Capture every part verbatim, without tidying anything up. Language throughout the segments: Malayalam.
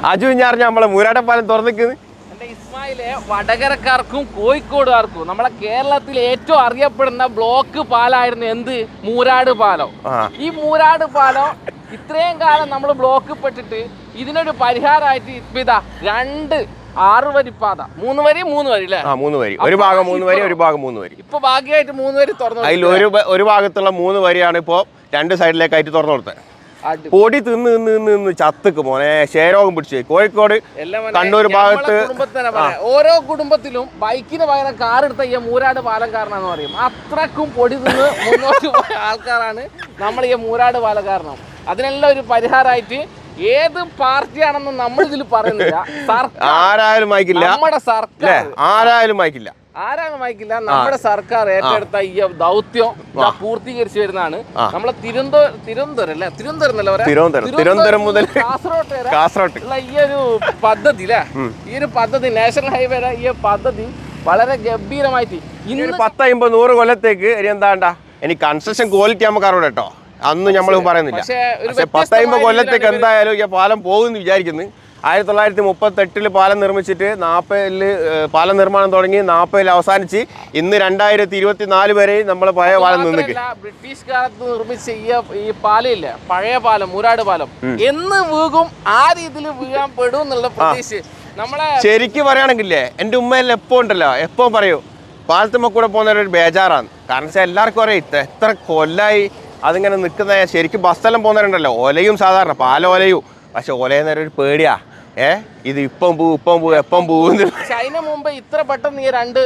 അജു ഞാൻ നമ്മളെ മൂരാടപ്പാലം തുറന്നിക്കുന്നത് എൻ്റെ ഇസ്മായിലെ വടകരക്കാർക്കും കോഴിക്കോടുകാർക്കും നമ്മളെ കേരളത്തിൽ ഏറ്റവും അറിയപ്പെടുന്ന ബ്ലോക്ക് പാലമായിരുന്നു എന്ത് മൂരാട് പാലം. ഈ മൂരാട് പാലം ഇത്രയും കാലം നമ്മൾ ബ്ലോക്ക് പെട്ടിട്ട് ഇതിനൊരു പരിഹാരമായിട്ട് ഇപ്പം ഇതാ രണ്ട് ആറ് വരി പാത മൂന്ന് വരി മൂന്ന് വരി അല്ലേ? മൂന്ന് വരി, ഒരു ഭാഗം മൂന്ന് വരി, ഒരു ഭാഗം മൂന്ന് വരി. ഇപ്പൊ ഭാഗ്യമായിട്ട് മൂന്ന് വരി തുറന്നു. അതിൽ ഒരു ഒരു ഭാഗത്തുള്ള മൂന്ന് വരിയാണ് ഇപ്പോ രണ്ട് സൈഡിലേക്കായിട്ട് തുറന്നു കൊടുത്തത്. പൊടി തിന്ന് നിന്ന് നിന്ന് നിന്ന് ചത്തുക്ക് മോനെ ക്ഷയരോഗം പിടിച്ച് കോഴിക്കോട് കണ്ണൂർ ഭാഗത്ത് ഓരോ കുടുംബത്തിലും ബൈക്കിന് പകരം കാർ എടുത്ത ഈ മൂരാട് പാലക്കാരനാന്ന് പറയും. അത്രക്കും പൊടി തിന്ന് മുന്നോട്ട് പോയ ആൾക്കാരാണ് നമ്മൾ ഈ മൂരാട് പാലക്കാരനും. അതിനെല്ലാം ഒരു പരിഹാരമായിട്ട് ഏത് പാർട്ടിയാണെന്ന് നമ്മൾ ഇതിൽ പറയുന്നില്ല, ആരായാലും വായിക്കില്ല, നമ്മുടെ സർക്കാർ ആരായാലും വായിക്കില്ല ആരാണ് വായിക്കില്ല നമ്മുടെ സർക്കാർ ഏറ്റെടുത്ത ഈ ദൗത്യം പൂർത്തീകരിച്ചു വരുന്നതാണ്. നമ്മളെ തിരുവനന്തപുരം തിരുവനന്തപുരം അല്ലെ തിരുവനന്തപുരം തിരുവനന്തപുരം മുതൽ കാസർഗോഡ് കാസർഗോഡ് ഉള്ള ഈ ഒരു പദ്ധതി അല്ലെ, ഈ ഒരു പദ്ധതി നാഷണൽ ഹൈവേ ഈ പദ്ധതി വളരെ ഗംഭീരമായിട്ട് ഇന്ന് പത്ത് അമ്പത് നൂറ് കൊല്ലത്തേക്ക് എന്താണ്ടാ ഇനി കൺസ്ട്രക്ഷൻ ക്വാളിറ്റി നമുക്ക് അറിയാം കേട്ടോ, അന്ന് നമ്മൾ പറയുന്നില്ല. പക്ഷെ പത്തമ്പത് കൊല്ലത്തേക്ക് എന്തായാലും ഈ പാലം പോകുമെന്ന് വിചാരിക്കുന്നു. ആയിരത്തി തൊള്ളായിരത്തി മുപ്പത്തി എട്ടില് പാലം നിർമ്മിച്ചിട്ട് നാൽപ്പതില് പാലം നിർമ്മാണം തുടങ്ങി, നാൽപ്പതിൽ അവസാനിച്ച് ഇന്ന് രണ്ടായിരത്തി ഇരുപത്തി നാല് വരെ നമ്മൾ പഴയ പാലം നിന്നിട്ട്. ബ്രിട്ടീഷ് കാലത്ത് നിർമ്മിച്ച ഈ പാലമില്ല, പഴയ പാലം മൂരാട് പാലം എന്ന് വീകും ആ രീതിയിൽ വീഴാൻ പെടും എന്നുള്ള പ്രതീക്ഷ നമ്മളെ ശരിക്കും പറയുകയാണെങ്കിലേ എൻ്റെ ഉമ്മയെല്ലാം എപ്പോ ഉണ്ടല്ലോ എപ്പോ പറയൂ പാലത്തുമ്മ കൂടെ പോകുന്ന ഒരു ബേജാറാണ്. കാരണം വെച്ചാൽ എല്ലാവർക്കും അറിയാം ഇത്ര എത്ര കൊല്ലായി അതിങ്ങനെ നിൽക്കുന്ന. ശരിക്കും ബസ്സെല്ലാം പോകുന്നവരുണ്ടല്ലോ ഒലയും സാധാരണ പാല ഒലയും, പക്ഷെ ഒലയുന്നൊരു ഒരു പേടിയാ. ഏ ഇത് ഇപ്പം പോവും ഇപ്പം പോവും എപ്പം പോകും. അതിന് മുമ്പ് ഇത്ര പെട്ടെന്ന് ഈ രണ്ട്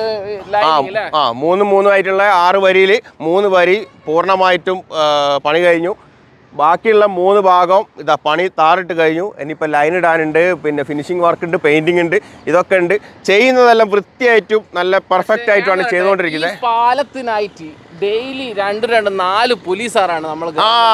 ആ മൂന്ന് മൂന്നുമായിട്ടുള്ള ആറ് വരിയിൽ മൂന്ന് വരി പൂർണ്ണമായിട്ടും പണി കഴിഞ്ഞു. ബാക്കിയുള്ള മൂന്ന് ഭാഗം ഇതാ പണി താറിട്ട് കഴിഞ്ഞു. ഇനിയിപ്പോൾ ലൈൻ ഇടാനുണ്ട്, പിന്നെ ഫിനിഷിംഗ് വർക്ക് ഉണ്ട്, പെയിന്റിംഗ് ഉണ്ട്, ഇതൊക്കെ ഉണ്ട്. ചെയ്യുന്നതെല്ലാം വൃത്തിയായിട്ടും നല്ല പെർഫെക്റ്റ് ആയിട്ടുമാണ് ചെയ്തുകൊണ്ടിരിക്കുന്നത്. പാലത്തിനായിട്ട് ഡെയിലി രണ്ട് രണ്ട് നാല് പോലീസുകാരാണ് നമ്മൾ.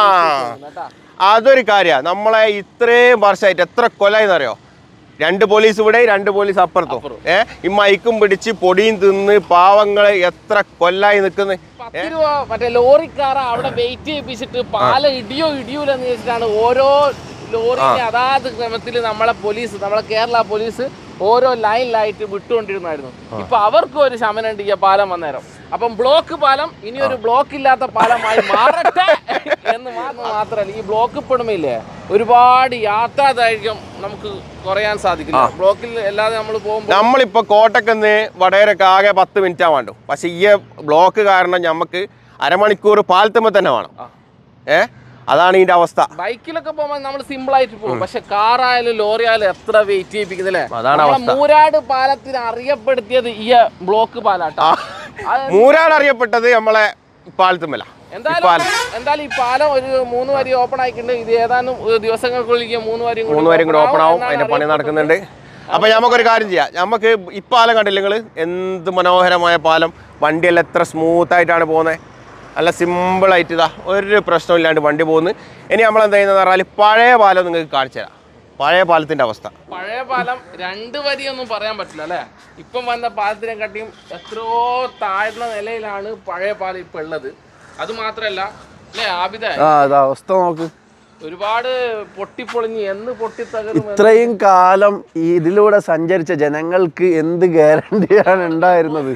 അതൊരു കാര്യമാണ്. നമ്മളെ ഇത്രയും വർഷമായിട്ട് എത്ര കൊല്ലായിന്നറിയോ, രണ്ട് പോലീസ് ഇവിടെ രണ്ട് പോലീസ് അപ്പുറത്തും. ഏഹ് ഈ മൈക്കും പിടിച്ച് പൊടിയും തിന്ന് പാവങ്ങള് എത്ര കൊല്ലായി നിൽക്കുന്നത്. പത്ത് രൂപ മറ്റേ ലോറിക്കാർ അവിടെ വെയിറ്റ് ചെയ്യിപ്പിച്ചിട്ട് പാലം ഇടിയോ ഇടിയൂലെന്ന് വെച്ചിട്ടാണ് ഓരോ ലോറിനെ അതാത് ക്രമത്തിൽ നമ്മളെ പോലീസ് നമ്മളെ കേരള പോലീസ് ഓരോ ലൈനിലായിട്ട് വിട്ടുകൊണ്ടിരുന്നായിരുന്നു. ഇപ്പൊ അവർക്കും ഒരു ശമനം ഈ പാലം വന്നേരം. അപ്പം ബ്ലോക്ക് പാലം ഇനി ഒരു ബ്ലോക്ക് ഇല്ലാത്ത പാലമായി മാറട്ടെ എന്ന് മാത്രമല്ല, ഈ ബ്ലോക്ക് പെടുമില്ലേ ഒരുപാട് യാത്രാദൈർഘ്യം നമുക്ക് കുറയാൻ സാധിക്കില്ല ബ്ലോക്കിൽ അല്ലാതെ നമ്മൾ പോകുമ്പോൾ. നമ്മളിപ്പോ കോട്ടക്കുന്ന് വടകരക്ക് ആകെ പത്ത് മിനിറ്റാ വേണ്ടു, പക്ഷെ ഈ ബ്ലോക്ക് കാരണം നമുക്ക് അരമണിക്കൂർ പാലത്തുമ്പോ തന്നെ വേണം. ഏഹ് അതാണ് ഇതിന്റെ അവസ്ഥ. ബൈക്കിലൊക്കെ പോകുമ്പോൾ നമ്മൾ സിമ്പിൾ ആയിട്ട് പോകും, പക്ഷെ കാറായാലും ലോറി ആയാലും എത്ര വെയിറ്റ് ചെയ്യിപ്പിക്കുന്നില്ലേ. അതാണ് അവസ്ഥ. മൂരാട് പാലത്തിന് അറിയപ്പെടുത്തിയത് ഈ ബ്ലോക്ക് പാലാട്ടോ. മൂരാട് അറിയപ്പെട്ടത് നമ്മളെ പാലത്തുമ്മല. എന്തായാലും എന്തായാലും ഈ പാലം ഒരു മൂന്ന് വരി ഓപ്പൺ ആയിട്ടുണ്ട്. ഇത് ഏതാനും ദിവസങ്ങൾക്കുള്ളിൽ മൂന്ന് വരി മൂന്ന് വരും കൂടെ ഓപ്പൺ ആവും, അതിന്റെ പണി നടക്കുന്നുണ്ട്. അപ്പൊ നമുക്കൊരു കാര്യം ചെയ്യാം, നമുക്ക് ഈ പാലം കണ്ടില്ല നിങ്ങൾ, എന്ത് മനോഹരമായ പാലം, വണ്ടിയെല്ലാം എത്ര സ്മൂത്ത് ആയിട്ടാണ് പോകുന്നത്, നല്ല സിമ്പിളായിട്ട് ഇതാ ഒരു പ്രശ്നമില്ലാണ്ട് വണ്ടി പോകുന്നു. ഇനി നമ്മളെന്താ ചെയ്യുന്നത് പറഞ്ഞാൽ പഴയ പാലം നിങ്ങൾക്ക് കാണിച്ചു തരാം. പഴയ പാലത്തിന്റെ അവസ്ഥ, പഴയ പാലം രണ്ട് വരിയൊന്നും പറയാൻ പറ്റില്ല അല്ലേ. ഇപ്പം വന്ന പാലത്തിനെ കാട്ടിയും എത്രയോ താഴ്ന്ന നിലയിലാണ് പഴയ പാലം ഇപ്പൊ ഉള്ളത്. അത് മാത്രല്ല അല്ലേ ആബിദ, അവസ്ഥ നോക്ക്, ഒരുപാട് പൊട്ടിപ്പൊളിഞ്ഞ് എന്ന് പൊട്ടിത്തകരും. ഇത്രയും കാലം ഇതിലൂടെ സഞ്ചരിച്ച ജനങ്ങൾക്ക് എന്ത് ഗ്യാരണ്ടിയാണ് ഉണ്ടായിരുന്നത്?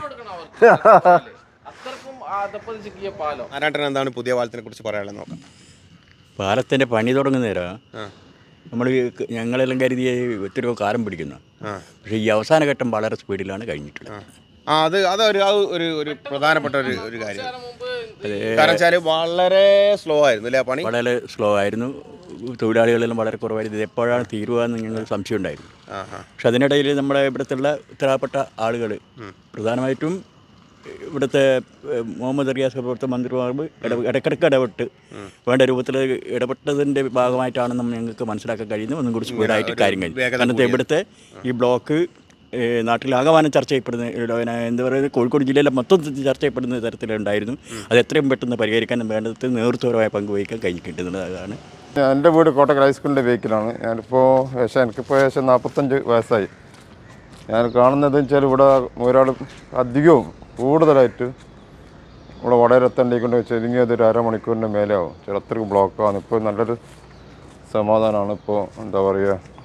എന്താണ് പുതിയ പാലത്തിനെ കുറിച്ച് പറയാനുള്ളത് നോക്കാം. പാലത്തിന്റെ പണി തുടങ്ങുന്നേരാ നമ്മൾ ഞങ്ങളെല്ലാം കരുതിയ ഒത്തിരി കാലം പിടിക്കുന്നു, പക്ഷേ ഈ അവസാന ഘട്ടം വളരെ സ്പീഡിലാണ് കഴിഞ്ഞിട്ടുള്ളത്. ആ അത് അതൊരു ഒരു ഒരു പ്രധാനപ്പെട്ട ഒരു ഒരു കാര്യം. കാരണം വെച്ചാൽ വളരെ സ്ലോ ആയിരുന്നു അല്ലേ പണി, വളരെ സ്ലോ ആയിരുന്നു. തൊഴിലാളികളെല്ലാം വളരെ കുറവായിരുന്നു. ഇത് എപ്പോഴാണ് തീരുക എന്ന് ഞങ്ങൾ സംശയം ഉണ്ടായിരുന്നു. പക്ഷെ അതിനിടയിൽ നമ്മുടെ ഇവിടുത്തെ ഉത്തരവാദപ്പെട്ട ആളുകൾ, പ്രധാനമായിട്ടും ഇവിടുത്തെ മുഹമ്മദ് റിയാസ് പോലത്തെ മന്ത്രിമാർ ഇടയ്ക്കിടയ്ക്ക് ഇടപെട്ട് വേണ്ട രൂപത്തിൽ ഇടപെട്ടതിൻ്റെ ഭാഗമായിട്ടാണ് നമ്മൾ ഞങ്ങൾക്ക് മനസ്സിലാക്കാൻ കഴിയുന്നത്. ഒന്നും കൂടി സ്പീഡായിട്ട് കാര്യം കഴിഞ്ഞു. കാരണം ഇവിടുത്തെ ഈ ബ്ലോക്ക് നാട്ടിലാകമാനം ചർച്ച ചെയ്യപ്പെടുന്ന എന്താ പറയുക, കോഴിക്കോട് ജില്ലയിലെ മൊത്തം ചർച്ച ചെയ്യപ്പെടുന്ന തരത്തിലുണ്ടായിരുന്നു. അത് എത്രയും പെട്ടെന്ന് പരിഹരിക്കാൻ വേണ്ടത് നേതൃത്വപരമായ പങ്കുവഹിക്കാൻ കഴിഞ്ഞിട്ടുണ്ടെന്നുള്ളതാണ്. എൻ്റെ വീട് കോട്ടക്കൽ ഹൈസ്കൂളിൻ്റെ ബേക്കിലാണ്. ഞാനിപ്പോൾ ഏകദേശം എനിക്കിപ്പോൾ ഏകദേശം നാൽപ്പത്തഞ്ച് വയസ്സായി. ഞാൻ കാണുന്നത് വെച്ചാൽ ഇവിടെ ഒരാൾ അധികവും കൂടുതലായിട്ട് ഇവിടെ വടകരത്തേണ്ടിക്കൊണ്ട് ചുരുങ്ങിയത് ഒരു അരമണിക്കൂറിൻ്റെ മേലെ ആവും. ചില അത്രയ്ക്ക് ബ്ലോക്കാണ്. ഇപ്പോൾ നല്ലൊരു സമാധാനമാണ്. ഇപ്പോൾ എന്താ പറയുക,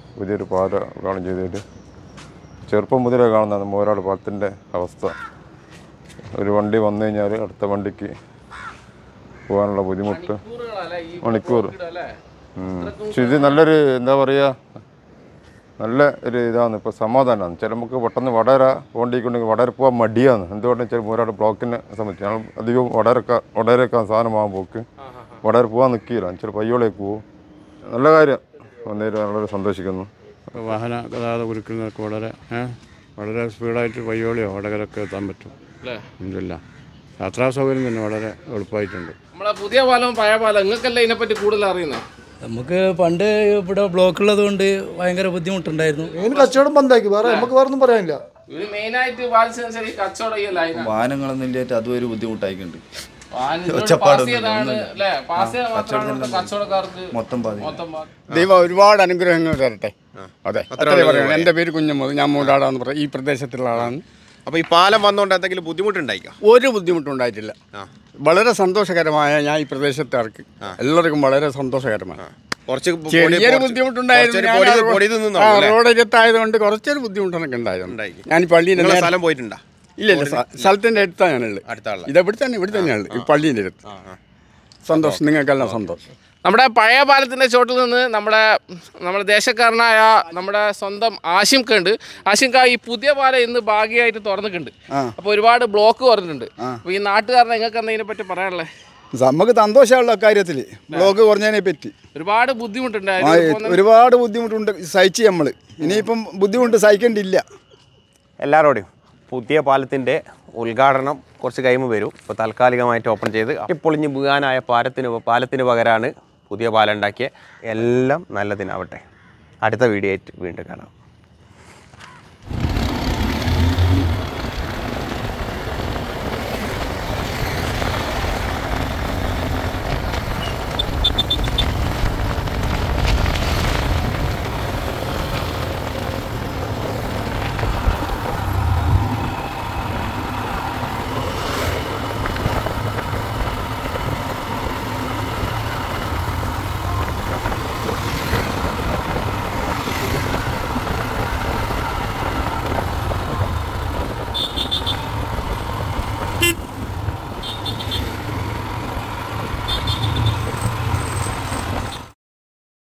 പുതിയൊരു പാല കാണും ചെയ്തതിൽ ചെറുപ്പം മുതലേ കാണുന്നതാണ് മൂരാട് പാലത്തിൻ്റെ അവസ്ഥ. ഒരു വണ്ടി വന്നു കഴിഞ്ഞാൽ അടുത്ത വണ്ടിക്ക് പോകാനുള്ള ബുദ്ധിമുട്ട് മണിക്കൂർ. പക്ഷെ ഇത് നല്ലൊരു എന്താ പറയുക, നല്ല ഒരു ഇതാണ്. ഇപ്പോൾ സമാധാനമാണ്. ചില നമുക്ക് പെട്ടെന്ന് വടകര പോകേണ്ടിക്കുണ്ടെങ്കിൽ വടകര പോകാൻ മടിയാണ്. എന്തുകൊണ്ടെന്ന് വെച്ചാൽ മൂരാട് ബ്ലോക്കിനെ സംബന്ധിച്ച് ഞങ്ങൾ അധികവും വടകരക്ക വടകരക്കാൻ സാധനം വാങ്ങാൻ പോക്ക് വടകര പോകാൻ നിൽക്കില്ല. ചില പയ്യോളേക്ക് പോകും. നല്ല കാര്യം വന്നേരം വളരെ സന്തോഷിക്കുന്നു. വാഹന ഗതാഗത കുരുക്കുന്നതൊക്കെ വളരെ വളരെ സ്പീഡായിട്ട് പയ്യോളിയോ വടകരൊക്കെ എത്താൻ പറ്റും. ഇല്ല, യാത്രാ സൗകര്യം തന്നെ വളരെ എളുപ്പമായിട്ടുണ്ട്. നമ്മളെ പുതിയ പാലം പഴയ പാലം നിങ്ങൾക്കല്ലേ ഇതിനെപ്പറ്റി കൂടുതൽ അറിയുന്നത്? നമുക്ക് പണ്ട് ഇവിടെ ബ്ലോക്ക് ഉള്ളത് കൊണ്ട് ഭയങ്കര ബുദ്ധിമുട്ടുണ്ടായിരുന്നു. കച്ചവടം ബന്ധാക്കി, വേറെ നമുക്ക് വേറെ ഒന്നും പറയാനില്ല. ഇവര് മെയിനായിട്ട് പാലിച്ചനുസരിച്ച് കച്ചവടം ചെയ്യലായിരുന്നു. വാഹനങ്ങളൊന്നും ഇല്ലായിട്ട് അതും ഒരു ബുദ്ധിമുട്ടായിട്ടുണ്ട്. ദൈവം ഒരുപാട് അനുഗ്രഹങ്ങൾ തരട്ടെ. അതെ, എൻ്റെ പേര് കുഞ്ഞമ്മദ്, ഞാൻ മൂടാടാന്ന് പറയും. ഈ പ്രദേശത്തുള്ള ആളാണ്. അപ്പോൾ ഈ പാലം വന്നുകൊണ്ട് എന്തെങ്കിലും ബുദ്ധിമുട്ടുണ്ടായിക്കോ? ഒരു ബുദ്ധിമുട്ടുണ്ടായിട്ടില്ല. വളരെ സന്തോഷകരമായ ഞാൻ ഈ പ്രദേശത്തുകാർക്ക് എല്ലാവർക്കും വളരെ സന്തോഷകരമാണ്. കുറച്ച് ചെറിയൊരു ബുദ്ധിമുട്ടുണ്ടായിരുന്നു. റോഡരികത്തായതുകൊണ്ട് കുറച്ചൊരു ബുദ്ധിമുട്ടൊക്കെ ഉണ്ടായിരുന്നു. ഞാൻ പള്ളിയിൽ സ്ഥലം പോയിട്ടുണ്ടോ? ഇല്ല ഇല്ല, സ്ഥലത്തിൻ്റെ അടുത്താണ് ഞാനുള്ളത്. ഇതെവിടെ തന്നെ ഇവിടെ തന്നെയാണ് ഈ പള്ളീൻ്റെ അടുത്ത്. സന്തോഷം, നിങ്ങൾക്കെല്ലാം സന്തോഷം. നമ്മുടെ പഴയ പാലത്തിൻ്റെ ചോട്ടിൽ നിന്ന് നമ്മുടെ നമ്മുടെ ദേശക്കാരനായ നമ്മുടെ സ്വന്തം ആശിംക ഉണ്ട്. ആശിംക, ഈ പുതിയ പാലം ഇന്ന് ഭാഗ്യമായിട്ട് തുറന്നിട്ടുണ്ട്. അപ്പോൾ ഒരുപാട് ബ്ലോക്ക് കുറഞ്ഞിട്ടുണ്ട്. അപ്പോൾ ഈ നാട്ടുകാരനെ നിങ്ങൾക്ക് എന്തെങ്കിലും പറ്റി പറയാനുള്ളത്? നമുക്ക് സന്തോഷമുള്ള കാര്യത്തിൽ ബ്ലോക്ക് കുറഞ്ഞതിനെ പറ്റി ഒരുപാട് ബുദ്ധിമുട്ടുണ്ടായിരുന്നു. ഒരുപാട് ബുദ്ധിമുട്ടുണ്ട് സഹിച്ച് നമ്മൾ. ഇനിയിപ്പം ബുദ്ധിമുട്ട് സഹിക്കേണ്ടില്ല. എല്ലാവരോടെയും പുതിയ പാലത്തിൻ്റെ ഉദ്ഘാടനം കുറച്ച് കഴിയുമ്പോൾ വരും. ഇപ്പോൾ താൽക്കാലികമായിട്ട് ഓപ്പൺ ചെയ്ത് പൊളിഞ്ഞ് വീഴാനായ പാലത്തിന് പാലത്തിന് പകരമാണ് പുതിയ പാലം ഉണ്ടാക്കിയ. എല്ലാം നല്ലതിനാവട്ടെ. അടുത്ത വീഡിയോ ആയിട്ട് വീണ്ടും കാണാം.